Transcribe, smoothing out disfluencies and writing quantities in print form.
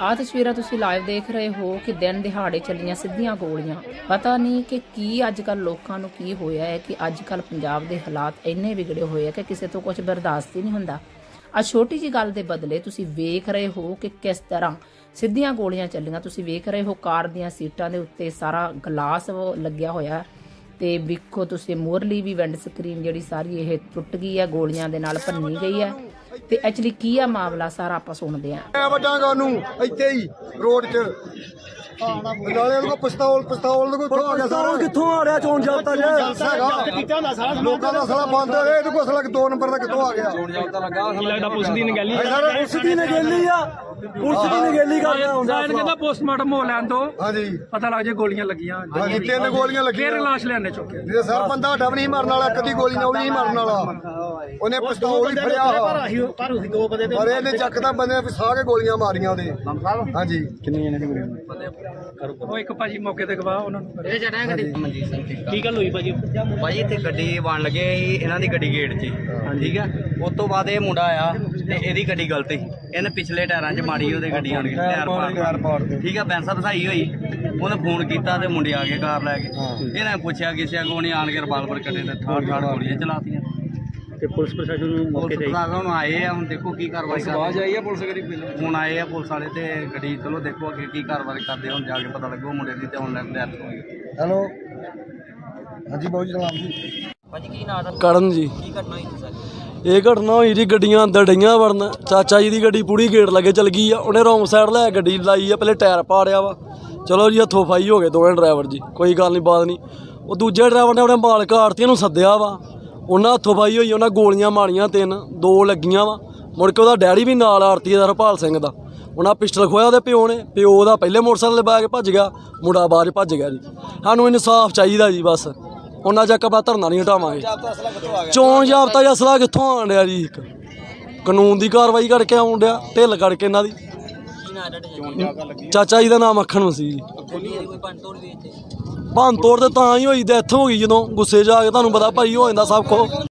ਆ ਤਸਵੀਰਾਂ ਤੁਸੀਂ ਲਾਈਵ ਦੇਖ ਰਹੇ ਹੋ ਕਿ ਦਿਨ ਦਿਹਾੜੇ ਚੱਲੀਆਂ ਸਿੱਧੀਆਂ ਗੋਲੀਆਂ। ਪਤਾ ਨਹੀਂ ਕਿ ਕੀ ਅੱਜ ਕੱਲ ਲੋਕਾਂ ਨੂੰ ਕੀ ਹੋਇਆ ਹੈ ਕਿ ਅੱਜ ਕੱਲ ਪੰਜਾਬ ਦੇ ਹਾਲਾਤ ਇੰਨੇ ਵਿਗੜੇ ਹੋਏ ਆ ਕਿ ਕਿਸੇ ਤੋਂ ਕੁਝ ਬਰਦਾਸ਼ਤ ਹੀ ਨਹੀਂ ਹੁੰਦਾ। ਆ ਛੋਟੀ ਜੀ ਗੱਲ ਦੇ ਬਦਲੇ ਤੁਸੀਂ ਵੇਖ ਰਹੇ ਹੋ ਕਿ ਕਿਸ ਤਰ੍ਹਾਂ ਸਿੱਧੀਆਂ ਗੋਲੀਆਂ ਚੱਲੀਆਂ। ਤੁਸੀਂ ਵੇਖ ਰਹੇ ਹੋ ਕਾਰ ਦੀਆਂ ਸੀਟਾਂ ਦੇ ਉੱਤੇ ਸਾਰਾ ਗਲਾਸ ਲੱਗਿਆ ਹੋਇਆ ਤੇ ਵੇਖੋ ਤੁਸੀਂ ਮੋਰਲੀ ਵੀ ਵਿੰਡ ਸਕਰੀਨ ਜਿਹੜੀ ਸਾਰੀ ਇਹ ਟੁੱਟ ਗਈ ਹੈ, ਗੋਲੀਆਂ ਦੇ ਨਾਲ ਭੰਨੀ ਗਈ ਹੈ। ਤੇ ਐਕਚੁਅਲੀ ਕੀ ਆ ਮਾਮਲਾ ਸਾਰਾ ਆਪਾਂ ਸੁਣਦੇ ਆਂ। ਵੱਡਾਂਗਾ ਉਹਨੂੰ ਇੱਥੇ ਹੀ ਰੋਡ 'ਚ ਨਾਲੇ ਉਹਦੇ ਕੋਲ ਪਿਸਤੌਲ ਕਿੱਥੋਂ ਆ ਗਿਆ? ਸਾਰਾ ਕਿੱਥੋਂ ਆ ਰਿਹਾ? ਚੋਣ ਜਾਬਤਾ ਜੇ ਲੋਕਾਂ ਦਾ ਸਾਲਾ ਬੰਦ ਹੈ, ਇਹਦੇ ਕੋਲ ਸਾਲਾ 2 ਨੰਬਰ ਦਾ ਕਿੱਥੋਂ ਆ ਗਿਆ? ਚੋਣ ਜਾਬਤਾ ਲੱਗਾ ਲੱਗਦਾ ਪੁਲਿਸ ਦੀ ਨਗੇਲੀ ਆ। ਪੁਲਿਸ ਦੀ ਨਗੇਲੀ ਕਰਦਾ ਹੁੰਦਾ। ਕਹਿੰਦਾ ਪੋਸਟਮਾਰਟਮ ਹੋ ਲੈਣ ਤੋਂ ਹਾਂਜੀ ਪਤਾ ਲੱਗ ਜੇ ਗੋਲੀਆਂ ਲੱਗੀਆਂ। ਹਾਂਜੀ 3 ਗੋਲੀਆਂ ਲੱਗੀਆਂ। ਫੇਰ ਲਾਸ਼ ਲੈਣੇ ਚੁੱਕੇ ਜੇ ਸਰ ਬੰਦਾ ਸਾਡਾ ਵੀ ਨਹੀਂ ਮਰਨ ਵਾਲਾ, ਕਦੀ ਗੋਲੀ ਨਾਲ ਵੀ ਨਹੀਂ ਮਰਨ ਵਾਲਾ। ਉਹਨੇ ਪਿਸਤੌਲ ਹੀ ਫੜਿਆ ਪਰ ਇਹਨੇ ਚੱਕਦਾ ਬੰਦੇ ਨੇ ਫਸਾ ਕੇ ਗੋਲੀਆਂ ਮਾਰੀਆਂ ਉਹਦੇ। ਹਾਂਜੀ ਕਿੰਨੀਆਂ ਨੇ ਗੋਲੀਆਂ? ਉਹ ਇੱਕ ਭਾਜੀ ਮੌਕੇ ਤੇ ਗਵਾਹ ਉਹਨਾਂ ਨੂੰ ਇਹ ਜਣਾ ਗੱਡੀ ਮਨਜੀਤ ਸਿੰਘ ਕੀ ਗੱਲ ਹੋਈ ਭਾਜੀ? ਭਾਜੀ ਇੱਥੇ ਗੱਡੀ ਬਣ ਲੱਗੇ ਸੀ, ਇਹਨਾਂ ਦੀ ਗੱਡੀ ਗੇਟ 'ਚ ਠੀਕ ਆ। ਉਸ ਤੋਂ ਬਾਅਦ ਇਹ ਮੁੰਡਾ ਆਇਆ ਤੇ ਇਹਦੀ ਗੱਡੀ ਗਲਤ ਸੀ, ਇਹਨੇ ਪਿਛਲੇ ਟਾਇਰਾਂ 'ਚ ਮਾਰੀ ਉਹਦੇ ਗੱਡੀ ਆਣ ਕੇ ਟਾਇਰ ਪਾੜ ਠੀਕ ਆ। ਬੈਂਸਾ ਧਸਾਈ ਹੋਈ, ਉਹਨੇ ਫੋਨ ਕੀਤਾ ਤੇ ਮੁੰਡੇ ਆ ਕੇ ਕਾਰ ਲੈ ਕੇ। ਇਹਨੇ ਪੁੱਛਿਆ ਕਿਸੇ ਅੱਗੋਂ ਨਹੀਂ ਆਣ ਕੇ ਰਿਵਾਲਵਰ ਕੱਢੇ ਤੇ ਠਾੜ ਗੋਲੀਆਂ ਚਲਾਤੀਆਂ। ਤੇ ਪੁਲਿਸ ਪ੍ਰਸ਼ਾਸਨ ਨੂੰ ਮੌਕੇ ਤੇ ਆਏ ਆ, ਹੁਣ ਦੇਖੋ ਕੀ ਕਾਰਵਾਈ ਕਰਦੇ ਆ। ਪੁਲਿਸ ਗੱਡੀ ਹੁਣ ਆਏ ਆ ਪੁਲਿਸ ਵਾਲੇ ਤੇ ਗੱਡੀ ਚਲੋ ਦੇਖੋ ਅੱਗੇ ਕੀ ਕਾਰਵਾਈ ਕਰਦੇ। ਹੁਣ ਜਾ ਕੇ ਪਤਾ ਲੱਗੋ ਮੁੰਡੇ ਦੀ ਤੇ ਹੁਣ ਡੈਥ ਹੋ ਗਈ। ਹੈਲੋ ਹਾਂਜੀ ਬਾਬੂ ਜੀ ਸਲਾਮ ਜੀ। ਭਾਜੀ ਕੀ ਨਾਂ ਦਾ? ਕਰਨ ਜੀ। ਕੀ ਘਟਨਾ ਹੋਈ ਸਰ? ਇਹ ਘਟਨਾ ਹੋਈ ਜੀ ਗੱਡੀਆਂ ਅੰਦਰ ਡਈਆਂ ਵੜਨ। ਚਾਚਾ ਜੀ ਦੀ ਗੱਡੀ ਪੂਰੀ ਗੇਟ ਲੱਗੇ ਚਲ ਗਈ ਆ। ਉਹਨੇ ਰੋਂਗ ਸਾਈਡ ਲੈ ਗੱਡੀ ਲਾਈ ਆ, ਪਹਿਲੇ ਟਾਇਰ ਪਾੜਿਆ ਵਾ। ਚਲੋ ਜੀ ਹੱਥੋਂ ਫਾਈ ਹੋ ਗਏ ਦੋਵੇਂ ਡਰਾਈਵਰ ਜੀ, ਕੋਈ ਗੱਲ ਨਹੀਂ ਬਾਤ ਨਹੀਂ। ਉਹ ਦੂਜੇ ਡਰਾਈਵਰ ਨੇ ਆਪਣੇ ਮਾਲਕ ਆੜਤੀਆਂ ਨੂੰ ਸੱਦਿਆ ਵਾ, ਉਹਨਾਂ ਹੱਥੋਂ ਫਾਈ ਹੋਈ। ਉਹਨਾਂ ਗੋਲੀਆਂ ਮਾਰੀਆਂ 2 ਲੱਗੀਆਂ ਵਾ। ਮੁੜ ਕੇ ਉਹਦਾ ਡੈਡੀ ਵੀ ਨਾਲ ਆੜਤੀ ਦਾ ਹਰਪਾਲ ਸਿੰਘ ਦਾ, ਉਹਨਾਂ ਪਿਸਟਲ ਖੋਇਆ ਉਹਦੇ ਪਿਓ ਨੇ। ਪਿਓ ਉਹਦਾ ਪਹਿਲੇ ਮੋਟਰਸਾਈਕਲ 'ਤੇ ਬੈ ਕੇ ਭੱਜ ਗਿਆ, ਮੁੰਡਾ ਬਾਅਦ 'ਚ ਭੱਜ ਗਿਆ ਜੀ। ਸਾਨੂੰ ਇਨਸਾਫ ਚਾਹੀਦਾ ਜੀ ਬਸ, ਉਹਨਾਂ ਚੱਕ ਆਪਾਂ ਧਰਨਾ ਨਹੀਂ ਹਟਾਵਾਂਗੇ। ਚੋਣ ਜਾਬਤਾ ਜਾਂ ਅਸਲਾ ਕਿੱਥੋਂ ਆਉਣ ਡਿਆ ਜੀ? ਇੱਕ ਕਾਨੂੰਨ ਦੀ ਕਾਰਵਾਈ ਕਰਕੇ ਆਉਣ ਡਿਆ, ਢਿੱਲ ਕਰਕੇ ਇਹਨਾਂ ਦੀ। ਚਾਚਾ ਜੀ ਦਾ ਨਾਮ ਮੱਖਣ ਸੀ ਜੀ। ਭੰਨ ਤੋੜ ਤੇ ਤਾਂ ਹੀ ਹੋਈ, ਡੈਥ ਹੋ ਗਈ ਜਦੋਂ ਗੁੱਸੇ 'ਚ ਆ ਕੇ। ਤੁਹਾਨੂੰ ਪਤਾ ਭਾਈ ਹੋ ਜਾਂਦਾ ਸਭ ਕੁਛ।